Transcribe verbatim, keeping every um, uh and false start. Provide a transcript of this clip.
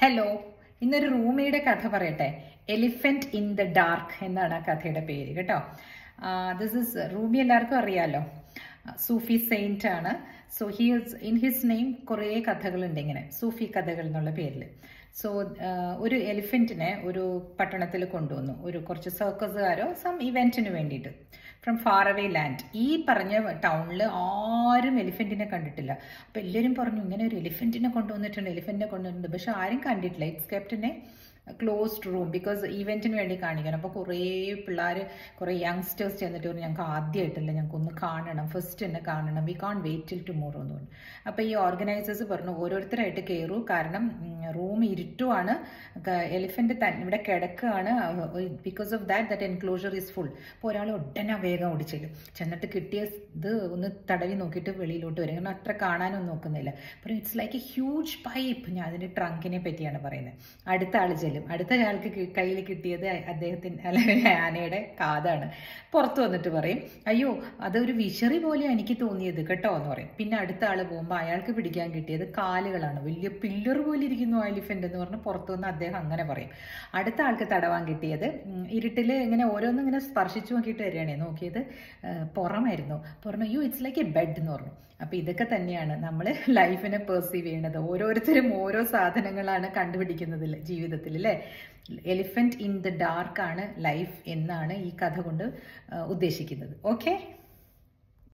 Hello, ഇന്നൊരു റൂമിയുടെ കഥ പറയട്ടെ. എലിഫന്റ് ഇൻ ദ ഡാർക്ക് എന്നാണ് ആ കഥയുടെ പേര് കേട്ടോ. ദിസ് ഇസ് റൂമി, എല്ലാവർക്കും അറിയാലോ, സൂഫി സെയിന്റ് ആണ്. So he is in his name കുറേ കഥകളുണ്ട് ഇങ്ങനെ, സൂഫി കഥകൾ എന്നുള്ള പേരിൽ. സോ ഒരു എലിഫന്റിനെ ഒരു പട്ടണത്തിൽ കൊണ്ടുവന്നു, ഒരു കുറച്ച് സർക്കസുകാരോ സം ഇവന്റിന് വേണ്ടിയിട്ട്, ഫ്രം ഫാർ അവേ ലാൻഡ്. ഈ പറഞ്ഞ ടൗണിൽ ആരും എലിഫന്റിനെ കണ്ടിട്ടില്ല. അപ്പൊ എല്ലാവരും പറഞ്ഞു, ഇങ്ങനെ ഒരു എലിഫന്റിനെ കൊണ്ടുവന്നിട്ടുണ്ട്, എലിഫന്റിനെ കൊണ്ടുവന്നിട്ടുണ്ട്. പക്ഷെ ആരും കണ്ടിട്ടില്ല. It's kept in a closed room because ഈവെന്റിന് വേണ്ടി കാണിക്കണം. അപ്പോൾ കുറേ പിള്ളേർ, കുറേ യങ്സ്റ്റേഴ്സ് ചെന്നിട്ട് പറഞ്ഞു, ഞങ്ങൾക്ക് ആദ്യമായിട്ടല്ല, ഞങ്ങൾക്ക് ഒന്ന് കാണണം, ഫസ്റ്റ് തന്നെ കാണണം, we can wait till tomorrow എന്ന് പറഞ്ഞു. അപ്പോൾ ഈ ഓർഗനൈസേഴ്സ് പറഞ്ഞു, ഓരോരുത്തരായിട്ട് കയറൂ, കാരണം റൂം ഇരുട്ടുമാണ്, എലിഫന്റ് തന്നെ ഇവിടെ കിടക്കുകയാണ്, because of that that enclosure is full. അപ്പോൾ ഒരാൾ ഉടനെ വേഗം ഓടിച്ചില്ല, ചെന്നിട്ട് കിട്ടിയ ഇത് ഒന്ന് തടവി നോക്കിയിട്ട് വെളിയിലോട്ട് വരും, കാരണം അത്ര കാണാനൊന്നും നോക്കുന്നില്ല. അപ്പോൾ it's like a huge pipe. ഞാൻ അതിൻ്റെ ട്രങ്കിനെ പറ്റിയാണ് പറയുന്നത്. അടുത്ത ആൾ ചെല്ലും, അടുത്ത ആൾക്ക് കയ്യിൽ കിട്ടിയത് അദ്ദേഹത്തിന് അല്ലെങ്കിൽ ആനയുടെ കാതാണ്. പുറത്ത് വന്നിട്ട് പറയും, അയ്യോ അതൊരു വിശറി പോലെ എനിക്ക് തോന്നിയത് കേട്ടോ എന്ന് പറയും. പിന്നെ അടുത്ത ആൾ പോകുമ്പോൾ അയാൾക്ക് പിടിക്കാൻ കിട്ടിയത് കാലുകളാണ്, വലിയ പില്ലർ പോലെ ഇരിക്കുന്നു എലിഫന്റ് എന്ന് പറഞ്ഞ് പുറത്തു വന്ന് അദ്ദേഹം അങ്ങനെ പറയും. അടുത്ത ആൾക്ക് തടവാൻ കിട്ടിയത് ഇരുട്ടിൽ ഇങ്ങനെ ഓരോന്നും ഇങ്ങനെ സ്പർശിച്ചു നോക്കിയിട്ട് വരികയാണേ, നോക്കിയത് പുറമായിരുന്നു. പറഞ്ഞു, അയ്യോ ഇറ്റ്സ് ലൈക്ക് എ ബെഡ് എന്ന് പറഞ്ഞു. അപ്പൊ ഇതൊക്കെ തന്നെയാണ് നമ്മൾ ലൈഫിനെ പെർസീവ് ചെയ്യുന്നത്. ഓരോരുത്തരും ഓരോ സാധനങ്ങളാണ് കണ്ടുപിടിക്കുന്നത് ജീവിതത്തിൽ, അല്ലേ? എലിഫന്റ് ഇൻ ദ ഡാർക്ക് ആണ് ലൈഫ് എന്നാണ് ഈ കഥ കൊണ്ട് ഉദ്ദേശിക്കുന്നത്. ഓക്കെ.